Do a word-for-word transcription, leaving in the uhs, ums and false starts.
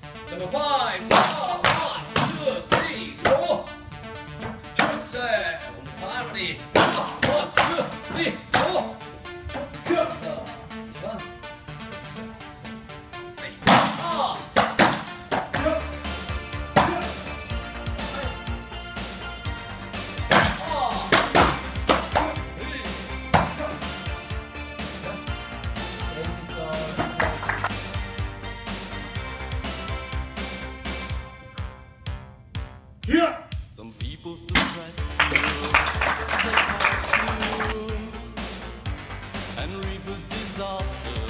Number five. One, two, three, four. Seven. Harmony. One, two, three, four. So, one. Ah. Yeah. Some people suppress you, they hurt you, and reap a disaster.